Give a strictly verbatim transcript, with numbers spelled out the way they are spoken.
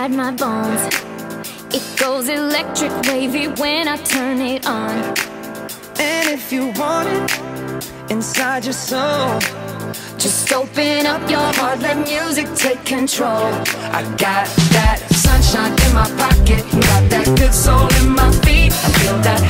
inside my bones. It goes electric wavy when I turn it on. And if you want it inside your soul, just open up your heart, let music take control. I got that sunshine in my pocket, got that good soul in my feet. I feel that